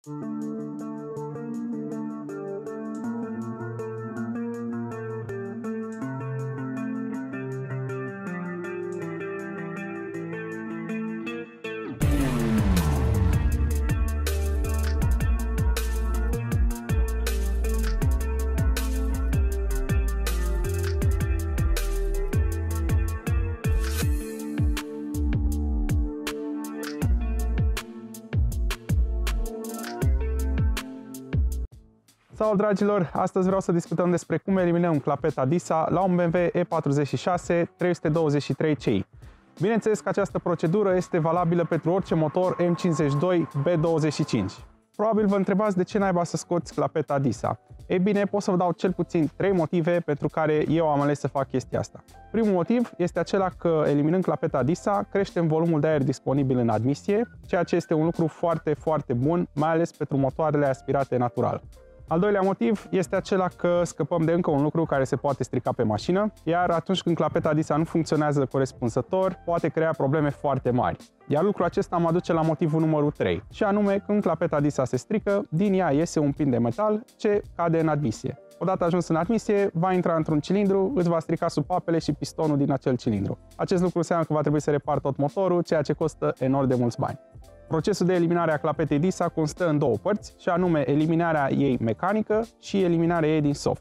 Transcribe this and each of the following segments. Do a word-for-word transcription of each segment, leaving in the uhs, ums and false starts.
Salut dragilor! Astăzi vreau să discutăm despre cum eliminăm clapeta DISA la un B M W E patruzeci și șase trei sute douăzeci și trei C I. Bineînțeles că această procedură este valabilă pentru orice motor M cincizeci și doi B douăzeci și cinci. Probabil vă întrebați de ce naiba să scoți clapeta DISA. Ei bine, pot să vă dau cel puțin trei motive pentru care eu am ales să fac chestia asta. Primul motiv este acela că eliminând clapeta DISA creștem volumul de aer disponibil în admisie, ceea ce este un lucru foarte, foarte bun, mai ales pentru motoarele aspirate natural. Al doilea motiv este acela că scăpăm de încă un lucru care se poate strica pe mașină, iar atunci când clapeta DISA nu funcționează corespunzător, poate crea probleme foarte mari. Iar lucrul acesta mă duce la motivul numărul trei, și anume când clapeta DISA se strică, din ea iese un pin de metal ce cade în admisie. Odată ajuns în admisie, va intra într-un cilindru, îți va strica supapele și pistonul din acel cilindru. Acest lucru înseamnă că va trebui să repari tot motorul, ceea ce costă enorm de mulți bani. Procesul de eliminare a clapetei DISA constă în două părți, și anume eliminarea ei mecanică și eliminarea ei din soft.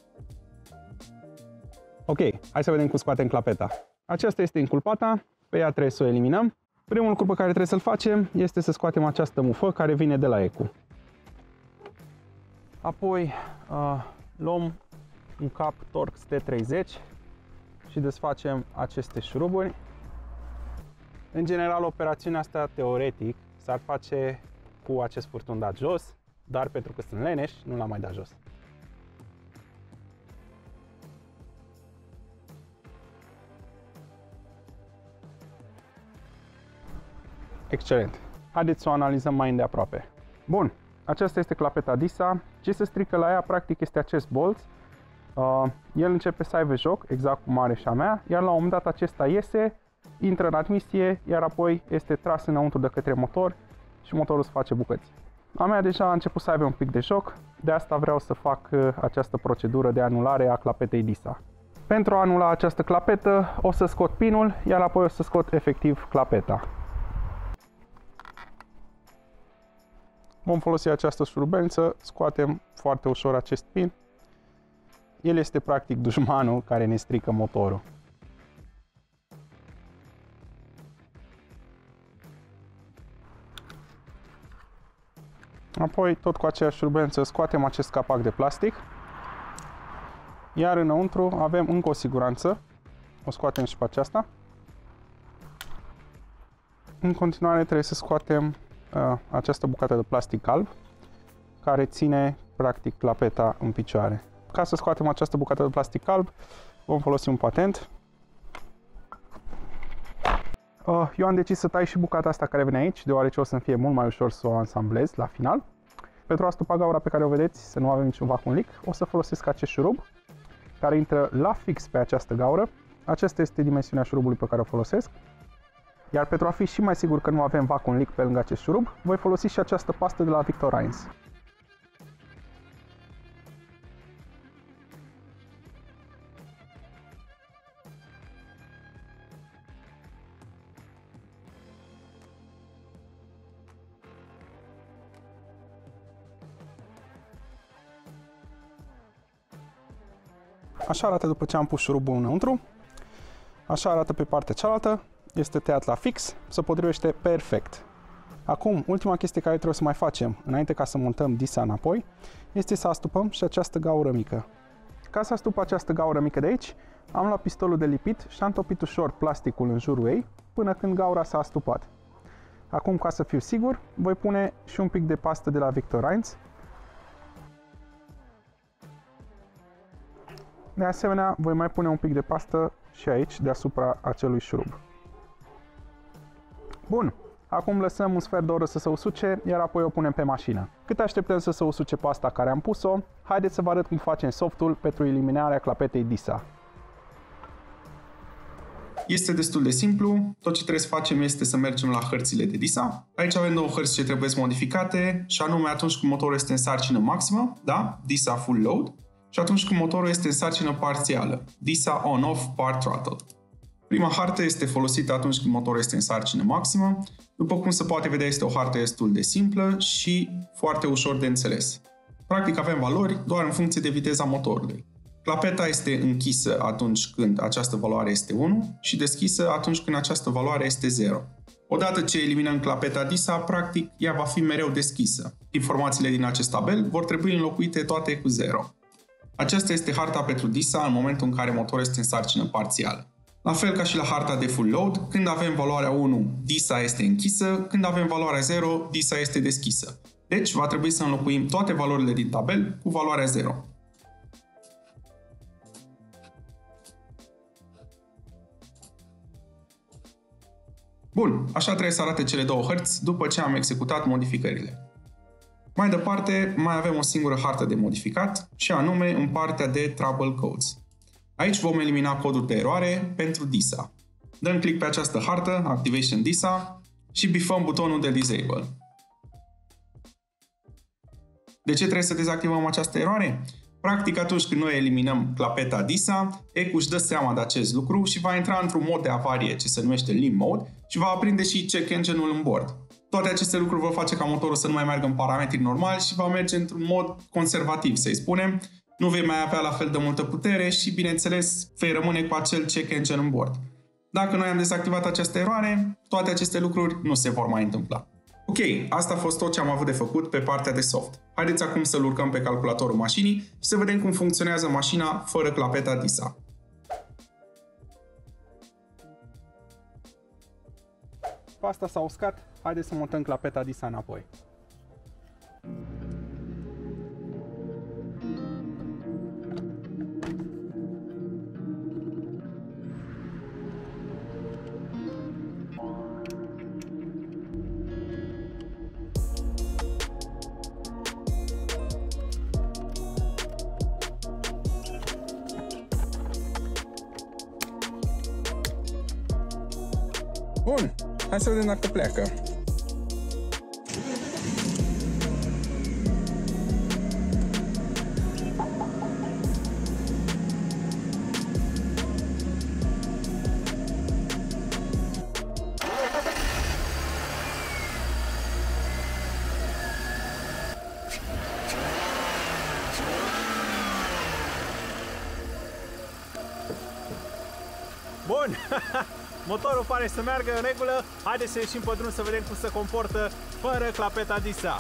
Ok, hai să vedem cum scoatem clapeta. Aceasta este inculpata, pe ea trebuie să o eliminăm. Primul lucru pe care trebuie să-l facem este să scoatem această mufă care vine de la Ecu. Apoi uh, luăm un cap Torx T treizeci și desfacem aceste șuruburi. În general, operațiunea asta teoretic s-ar face cu acest furtun dat jos, dar pentru că sunt leneși, nu l-am mai dat jos. Excelent! Haideți să o analizăm mai îndeaproape. Bun, aceasta este clapeta DISA. Ce se strică la ea, practic, este acest bolț. Uh, el începe să aibă joc, exact cum are și a mea, iar la un moment dat acesta iese, intră în admisie, iar apoi este tras înăuntru de către motor și motorul se face bucăți. A mea deja a început să aibă un pic de joc, de asta vreau să fac această procedură de anulare a clapetei DISA. Pentru a anula această clapetă o să scot pinul, iar apoi o să scot efectiv clapeta. Vom folosi această șurubelniță, scoatem foarte ușor acest pin. El este practic dușmanul care ne strică motorul. Apoi, tot cu aceeași șurubelniță, scoatem acest capac de plastic. Iar înăuntru avem încă o siguranță. O scoatem și pe aceasta. În continuare trebuie să scoatem uh, această bucată de plastic alb, care ține practic clapeta în picioare. Ca să scoatem această bucată de plastic alb, vom folosi un patent. Uh, eu am decis să tai și bucata asta care vine aici, deoarece o să-mi fie mult mai ușor să o ansamblez la final. Pentru a stupa gaura pe care o vedeți, să nu avem niciun vacuum leak, o să folosesc acest șurub, care intră la fix pe această gaură. Aceasta este dimensiunea șurubului pe care o folosesc. Iar pentru a fi și mai sigur că nu avem vacuum leak pe lângă acest șurub, voi folosi și această pastă de la Victorines. Așa arată după ce am pus șurubul înăuntru. Așa arată pe partea cealaltă. Este tăiat la fix, se potrivește perfect. Acum, ultima chestie care trebuie să mai facem, înainte ca să montăm DISA înapoi, este să astupăm și această gaură mică. Ca să astup această gaură mică de aici, am luat pistolul de lipit și am topit ușor plasticul în jurul ei, până când gaura s-a astupat. Acum, ca să fiu sigur, voi pune și un pic de pastă de la Victorines. De asemenea, voi mai pune un pic de pastă și aici, deasupra acelui șurub. Bun, acum lăsăm un sfert de oră să se usuce, iar apoi o punem pe mașină. Cât așteptăm să se usuce pasta care am pus-o, haideți să vă arăt cum facem softul pentru eliminarea clapetei DISA. Este destul de simplu, tot ce trebuie să facem este să mergem la hărțile de DISA. Aici avem două hărți ce trebuie modificate și anume atunci când motorul este în sarcină maximă, da? DISA Full Load, și atunci când motorul este în sarcină parțială, DISA On-Off Part Throttle. Prima hartă este folosită atunci când motorul este în sarcină maximă. După cum se poate vedea, este o hartă destul de simplă și foarte ușor de înțeles. Practic avem valori doar în funcție de viteza motorului. Clapeta este închisă atunci când această valoare este unu și deschisă atunci când această valoare este zero. Odată ce eliminăm clapeta DISA, practic ea va fi mereu deschisă. Informațiile din acest tabel vor trebui înlocuite toate cu zero. Aceasta este harta pentru DISA în momentul în care motorul este în sarcină parțială. La fel ca și la harta de full load, când avem valoarea unu, DISA este închisă, când avem valoarea zero, DISA este deschisă. Deci va trebui să înlocuim toate valorile din tabel cu valoarea zero. Bun, așa trebuie să arate cele două hărți după ce am executat modificările. Mai departe, mai avem o singură hartă de modificat și anume în partea de Trouble Codes. Aici vom elimina codul de eroare pentru DISA. Dăm click pe această hartă, Activation DISA, și bifăm butonul de Disable. De ce trebuie să dezactivăm această eroare? Practic, atunci când noi eliminăm clapeta DISA, E C U își dă seama de acest lucru și va intra într-un mod de avarie ce se numește Limp Mode și va aprinde și check engine-ul în bord. Toate aceste lucruri vor face ca motorul să nu mai meargă în parametri normali și va merge într-un mod conservativ, să-i spunem. Nu vei mai avea la fel de multă putere și, bineînțeles, vei rămâne cu acel check engine în bord. Dacă noi am dezactivat această eroare, toate aceste lucruri nu se vor mai întâmpla. Ok, asta a fost tot ce am avut de făcut pe partea de soft. Haideți acum să-l urcăm pe calculatorul mașinii și să vedem cum funcționează mașina fără clapeta DISA. Pasta s-a uscat, haideți să montăm clapeta DISA înapoi. Bun, hai să vedem dacă pleacă. Bun! Motorul pare să meargă în regulă. Haideți să ieșim pe drum să vedem cum se comportă fără clapeta DISA.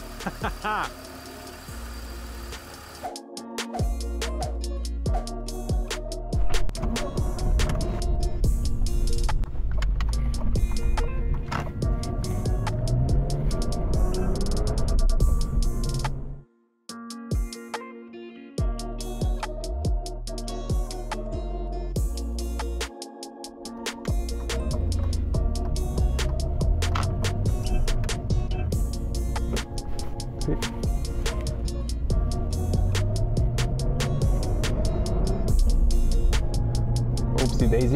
Oopsie daisy.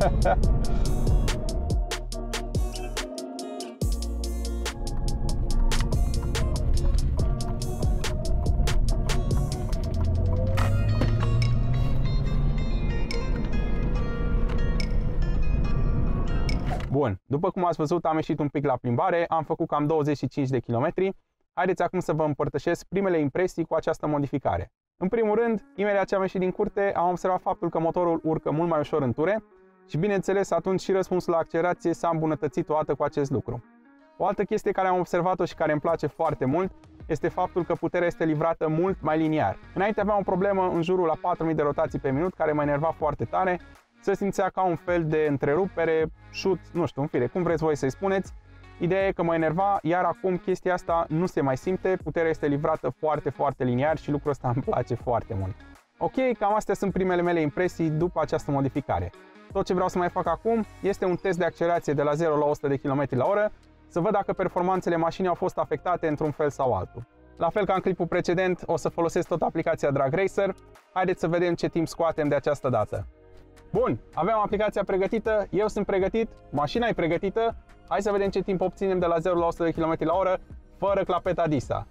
Bun, după cum ați văzut, am ieșit un pic la plimbare, am făcut cam douăzeci și cinci de kilometri. Haideți acum să vă împărtășesc primele impresii cu această modificare. În primul rând, imediat ce am ieșit din curte, am observat faptul că motorul urcă mult mai ușor în ture și, bineînțeles, atunci și răspunsul la accelerație s-a îmbunătățit o dată cu acest lucru. O altă chestie care am observat-o și care îmi place foarte mult este faptul că puterea este livrată mult mai liniar. Înainte aveam o problemă în jurul la patru mii de rotații pe minut, care mă enerva foarte tare, se simțea ca un fel de întrerupere, șut, nu știu, în fine, cum vreți voi să-i spuneți. Ideea e că mă enerva, iar acum chestia asta nu se mai simte, puterea este livrată foarte, foarte liniar și lucrul ăsta îmi place foarte mult. Ok, cam astea sunt primele mele impresii după această modificare. Tot ce vreau să mai fac acum este un test de accelerație de la zero la o sută de kilometri la oră, să văd dacă performanțele mașinii au fost afectate într-un fel sau altul. La fel ca în clipul precedent, o să folosesc tot aplicația Drag Racer. Haideți să vedem ce timp scoatem de această dată. Bun, avem aplicația pregătită, eu sunt pregătit, mașina e pregătită. Hai să vedem ce timp obținem de la zero la o sută de kilometri la oră fără clapeta DISA.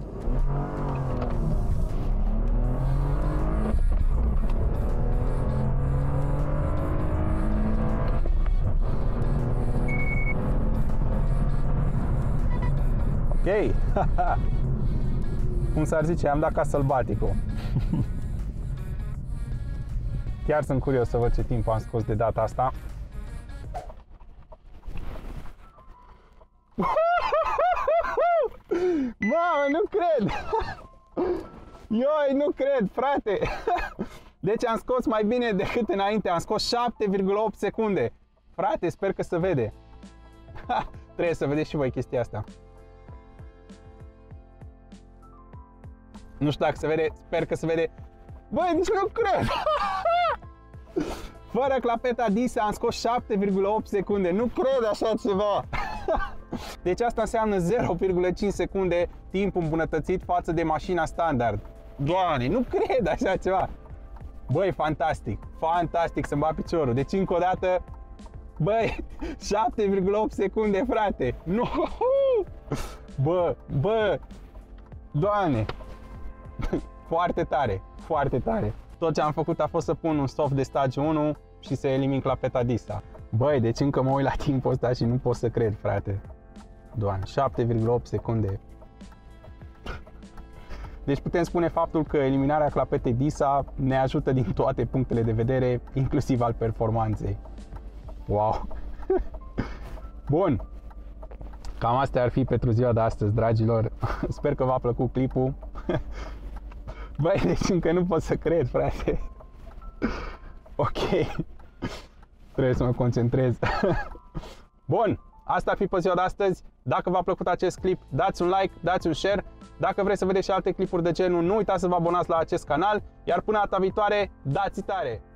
Ok, cum s-ar zice, am dat ca sălbaticul. Chiar sunt curios să văd ce timp am scos de data asta. Mamă, nu cred! Ioi, nu cred, frate! Deci am scos mai bine decât înainte, am scos șapte virgulă opt secunde. Frate, sper că se vede. Trebuie să vedeți și voi chestia asta. Nu știu dacă se vede, sper că se vede. Băi, nici nu cred! Fără clapeta DISA am scos șapte virgulă opt secunde, nu cred așa ceva! Deci asta înseamnă zero virgulă cinci secunde timp îmbunătățit față de mașina standard. Doamne, nu cred așa ceva! Băi, fantastic, fantastic să-mi bat piciorul. Deci încă o dată, băi, șapte virgulă opt secunde, frate! Nu! Bă, bă, Doamne! Foarte tare, foarte tare. Tot ce am făcut a fost să pun un soft de stadiu unu și să elimin clapeta DISA. Băi, deci încă mă uit la timpul ăsta și nu pot să cred, frate. Doamne, șapte virgulă opt secunde. Deci putem spune faptul că eliminarea clapetei DISA ne ajută din toate punctele de vedere, inclusiv al performanței. Wow! Bun! Cam astea ar fi pentru ziua de astăzi, dragilor. Sper că v-a plăcut clipul. Băi, deci încă nu pot să cred, frate. Ok. Trebuie să mă concentrez. Bun, asta ar fi pe ziua de astăzi. Dacă v-a plăcut acest clip, dați un like, dați un share. Dacă vreți să vedeți și alte clipuri de genul, nu uitați să vă abonați la acest canal. Iar până data viitoare, dați tare!